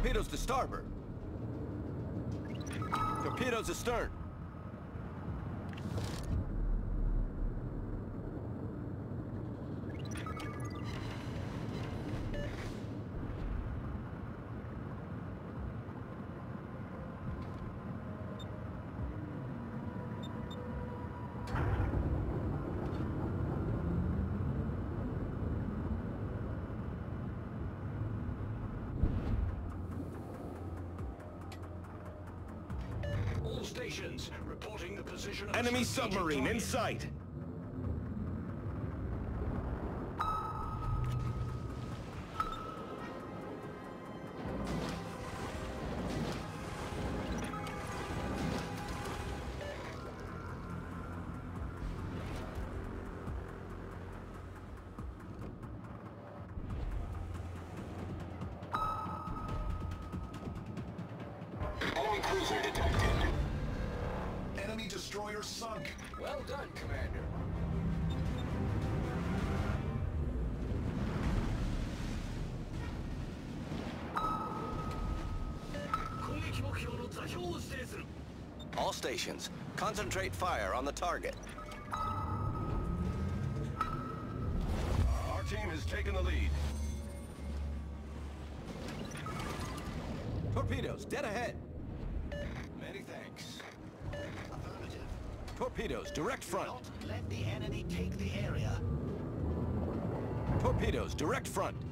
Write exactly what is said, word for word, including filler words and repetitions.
Torpedoes to starboard. Torpedoes astern. All stations reporting the position of Enemy submarine in sight. Enemy cruiser detected. Enemy destroyer sunk. Well done, Commander. All stations, concentrate fire on the target. Our team has taken the lead. Torpedoes, dead ahead. Many thanks. Affirmative. Torpedoes, direct front. Don't let the enemy take the area. Torpedoes, direct front.